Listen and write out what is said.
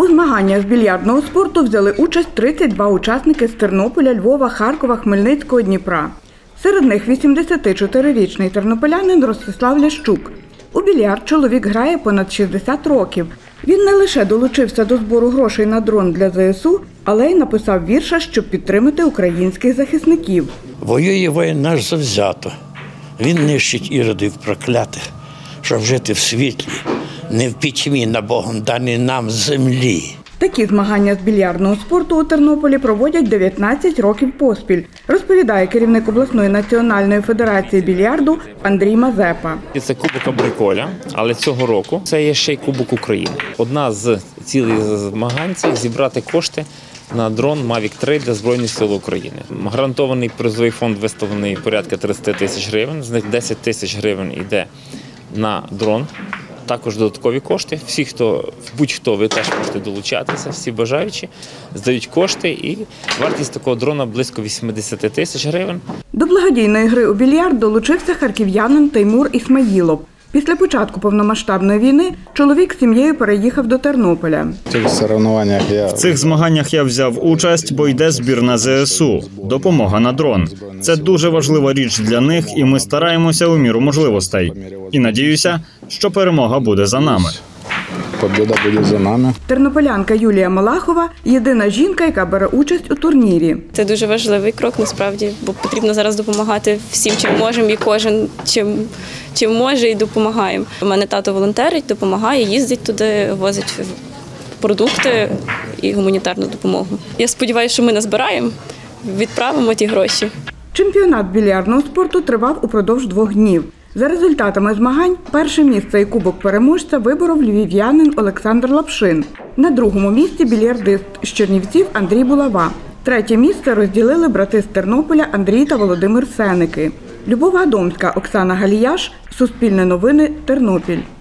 У змаганнях з більярдного спорту взяли участь 32 учасники з Тернополя, Львова, Харкова, Хмельницького, Дніпра. Серед них 84-річний тернополянин Ростислав Лящук. У більярд чоловік грає понад 60 років. Він не лише долучився до збору грошей на дрон для ЗСУ, але й написав вірша, щоб підтримати українських захисників. Воює воїн наш завзято. Він нищить іродів проклятих, щоб жити в світлі, не в пітьмі на Богом даній нам землі. Такі змагання з більярдного спорту у Тернополі проводять 19 років поспіль, розповідає керівник обласної національної федерації більярду Андрій Мазепа. Це Кубок Абриколя, але цього року це є ще й Кубок України. Одна з цілей змагань – це зібрати кошти на дрон Mavic 3 для Збройних сил України. Гарантований призовий фонд виставлений порядка 30 тисяч гривень, з них 10 тисяч гривень йде на дрон. Також додаткові кошти. Всі, будь-хто, ви теж можете долучатися, всі бажаючі, здають кошти і вартість такого дрона близько 80 тисяч гривень. До благодійної гри у більярд долучився харків'янин Теймур Ісмаїлов. Після початку повномасштабної війни чоловік з сім'єю переїхав до Тернополя. В цих змаганнях я взяв участь, бо йде збір на ЗСУ – допомога на дрон. Це дуже важлива річ для них, і ми стараємося у міру можливостей. І надіюся, що перемога буде за нами. Побіда буде за нами. Тернополянка Юлія Малахова – єдина жінка, яка бере участь у турнірі. Це дуже важливий крок, насправді, бо потрібно зараз допомагати всім, чим можемо, і кожен чим може, і допомагаємо. У мене тато волонтерить, допомагає, їздить туди, возить продукти і гуманітарну допомогу. Я сподіваюся, що ми назбираємо, відправимо ті гроші. Чемпіонат більярдного спорту тривав упродовж 2 днів. За результатами змагань перше місце і кубок переможця виборов львів'янин Олександр Лапшин. На другому місці більярдист з Чернівців Андрій Булава. Третє місце розділили брати з Тернополя Андрій та Володимир Сеники. Любов Гадомська, Оксана Галіяш, Суспільне новини, Тернопіль.